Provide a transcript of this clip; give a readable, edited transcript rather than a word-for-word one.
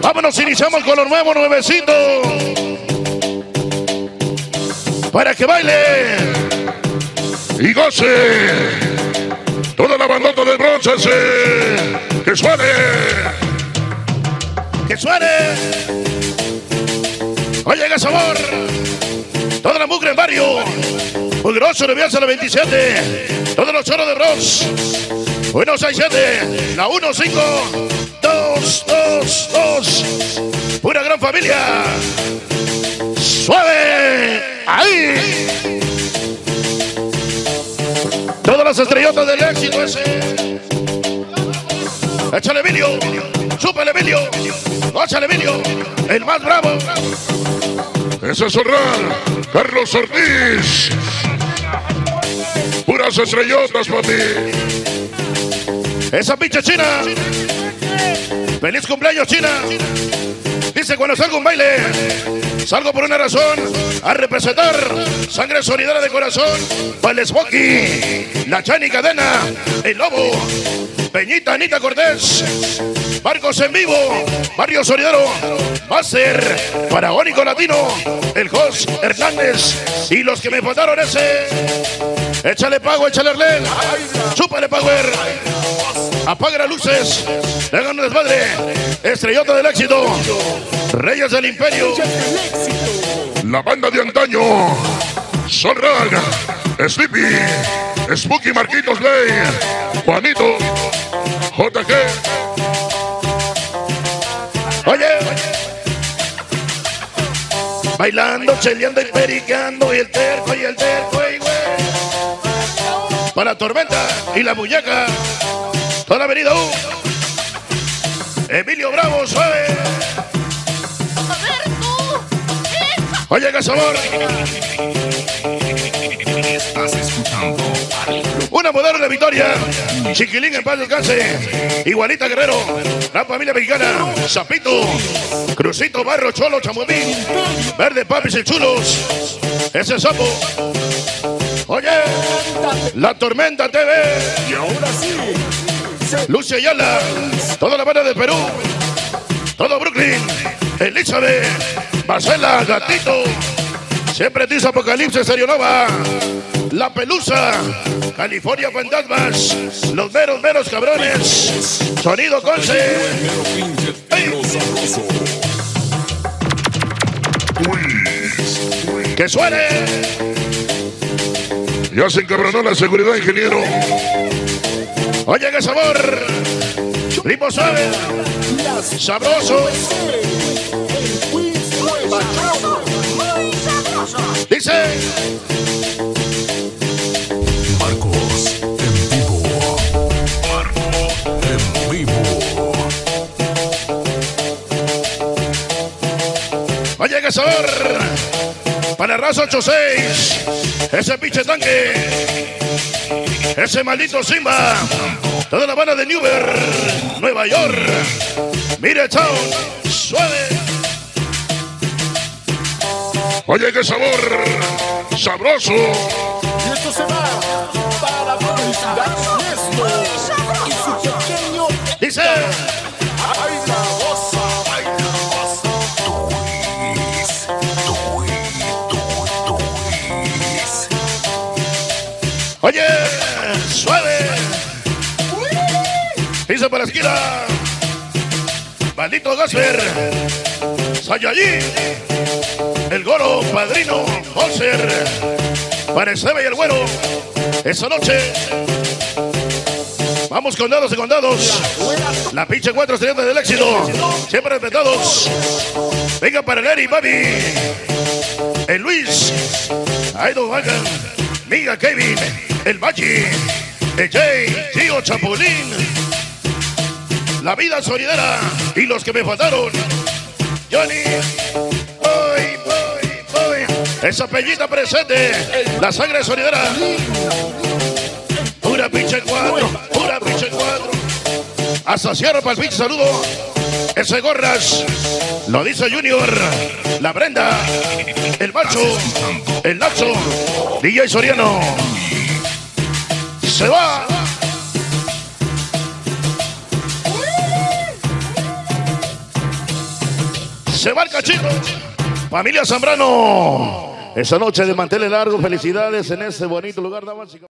Vámonos, iniciamos con lo nuevo, nuevecito. Para que baile y goce toda la bandota del bronce. Que suene. Que suene. Oye, qué sabor. Toda la mugre en barrio. Poderoso, le a la 27. Todos los choros de Bronx. 167. La 15. 2, 2, 2. Pura gran familia. Suave. Ahí. Todas las estrellotas del éxito ese. Échale Emilio. Súpele Emilio. Óchale Emilio. El más bravo. Ese es Zorral. Carlos Ortiz. Puras estrellotas, papi. Esa pinche China. Feliz cumpleaños, China. Dice cuando salgo un baile, salgo por una razón, a representar sangre solidera de corazón, para el Smokey, la Chani Cadena, el Lobo, Peñita Anita Cortés, Marcos en vivo, Barrio Solidero, Master, Paragónico Latino, el Jos Hernández y los que me faltaron ese. Échale pago, échale Arlen, chúpale Power, apaga las luces, hagan un desmadre, estrellota del éxito, Reyes del Imperio, la banda de antaño, Zorran, Sleepy, Spooky Marquitos Ley, Juanito, JG. Oye, bailando, cheleando y periqueando, y el terco, y güey. Para Tormenta y la muñeca, toda la avenida U. Emilio Bravo, suave. Oye, qué sabor. Estás escuchando Una modelo de Victoria. Chiquilín en paz descanse. Igualita Guerrero. La familia mexicana. Zapito. Crucito, Barro, Cholo, Chamuemín. Verde, Papis y Chulos. Ese sapo. Oye, La Tormenta TV. y ahora sí. Lucia Ayala. Toda la banda del Perú. Todo Brooklyn. Elizabeth. Marcela, Gatito. Siempre dice Apocalipsis, Serionova. La Pelusa. California Fantasmas. Los meros cabrones. Sonido Conce. Que suene. Ya se encabronó la seguridad, ingeniero. Oye, qué sabor. Ritmo suave. Sabroso. Dice Marcos en vivo. Marcos en vivo. oye, qué sabor. Para Raza 86. Ese pinche tanque. Ese maldito Simba. Toda la banda de Newber, Nueva York. Mire Town. Suave. Oye, qué sabor. Sabroso. Y esto se va para la felicidad y su pequeño. Dice. ¡Ay, la goza! ¡Ay, la goza! Oye, suave. Dice para la esquina. Maldito Gasper. Sayayí. El Goro, Padrino, Holzer. Para Esteve y el Güero. Esa noche. Vamos condados y condados. La pinche 4 estrellas del éxito. Siempre respetados. Venga para el Eri, Babi. El Luis. Aido Vagan. Miga Kevin. El Bachi. El Jay. Tío Chapulín. La vida solidera. Y los que me faltaron. Johnny. Esa peñita presente. La sangre solidera. Pura pinche 4. Pura pinche 4. Hasta cierro para el pinche saludo. Ese Gorras. Lo dice Junior. La Brenda. El Macho. El Nacho. DJ Soriano. Se va. Se va el cachito. Familia Zambrano. Esa noche de manteles largos. Felicidades en este bonito lugar, damas y caballeros.